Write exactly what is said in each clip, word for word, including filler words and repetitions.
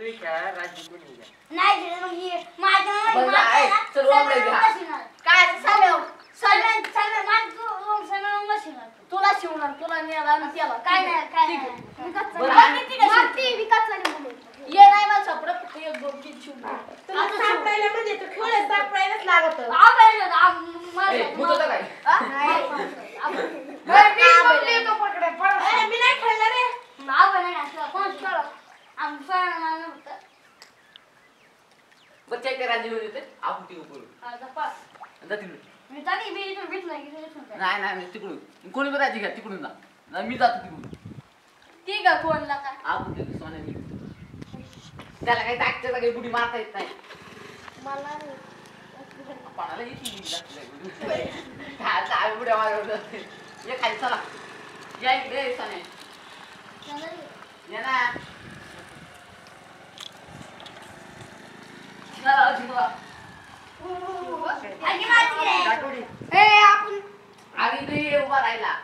तुम्ही खेळा राज्य कोणी घ्या नाही मग हे माझ्या बरं आहे चल ओमडे घ्या काय सांगू सगळ्यां सगळ्या माझं सगळं मशीन तुला शिवणार तुला नेला आणि त्याला काय नाही काय नाही मारती विकास झाली म्हणून ये नाही मला सापडत फक्त एक दोन तीन शिवणार तुला सापडायला म्हणजे तू खेळ सापडायलाच लागत आवाज मुतो काय मी नाही खेळणार रे नाव नाही असं कोण खेळ आमचा नाव होतं बच्चा के राज्य होते ते आपण ती बोलू आता पास आता तिकडे मी तरी मी इथून भेट नाही गेलो नाही नाही तिकडून कोणी पण राज्य घ्या तिकडून जा नाही मी जातो तिकडून ठीक आहे कोणला काय आपण ते सोन्यानी त्याला काही टाकते काही बुडी मारता येत नाही मला कोणाला येते काय बुड्या मारत ये खाली चला या इकडे सोन्या ये ना चला जिंकवा आगे मारती काटोडी ए आपण आधी ते ये उभा राहिला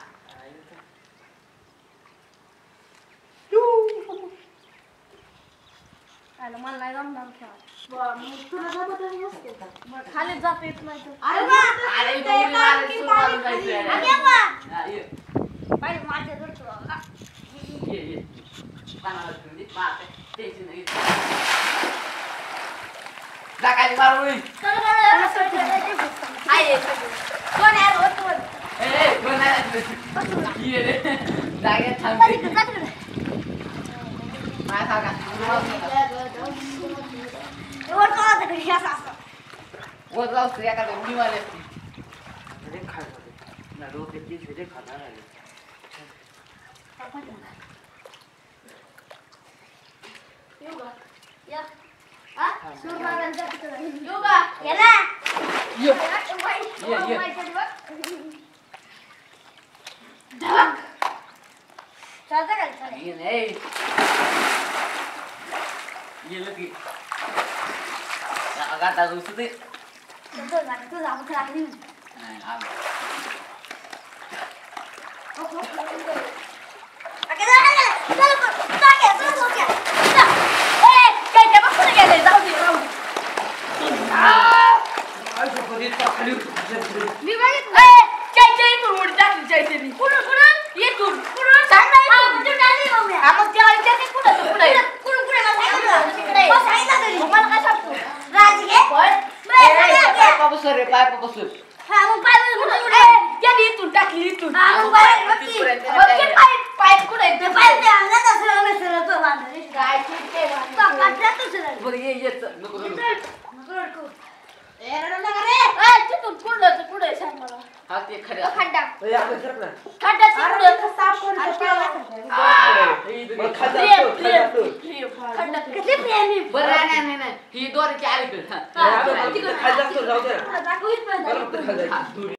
आला मला नाही जमणार खेळा तुला जमत नसते मग खाली जात येत नाही तर अरे वा अरे बुडी मारायला सुरू करून जायचं आगे वा हा ये बाई माझ्या जवळ ठेवा ये ये कानाला ठेवली मारते टेन्शन नाही जा खाली मारू आहे कोण आहे रोज कोण ए कोण ये रे जागेत थांबते माझा का रोज कोण तरी असं असं वो जाऊ स्त्रिया का उडी मारली असती अरे खा ना रोज किती छोटे खाणार आहे योगा या हा सुरमाला जात योगा याला ये ये ये चालतं का चालेल ये नाही ये लगी आता आता उचते तुझं जा तुझं आपण खाली नाही आलो ओके जा चल चल जा चल चल ओके ए काय काय बघ गेले जाऊ दे जाऊ आयुष्य कधी खाली मी बघितलं ए काय काय तू उड टाकली जायचे मी कुण कुण येतून कुण सांग नाही हा म्हणजे डाली मग हा मग त्या विचारते कुठं तू पुढे कुण कुण सांगितलं तिकडे. बस सांगितलं तरी मला काय सांगतो राज घे पाय पापसर रे पाय पापसर हा मग पाय कुण ए गेली इथून टाकली इथून हा मग पाय बघ पाय पाय कुठे ते पाय ते अंगात असं नसलं तो बांधले काय ठीक आहे तो काटला तो सर बरं ये ये नको नको नको रडको ए रडला का रे ए तिथून कुठलं कुठे सांग मला हा ते खड्या खड्डा ए आपण सरक ना खड्डा तिकडे आ मग खाली जातो खाली जातो खड्डा किती प्रेमी बरं नाही नाही नाही ही दोरीची आली खाली जातो जाऊ दे दाखवीत पण बरं खाली जातो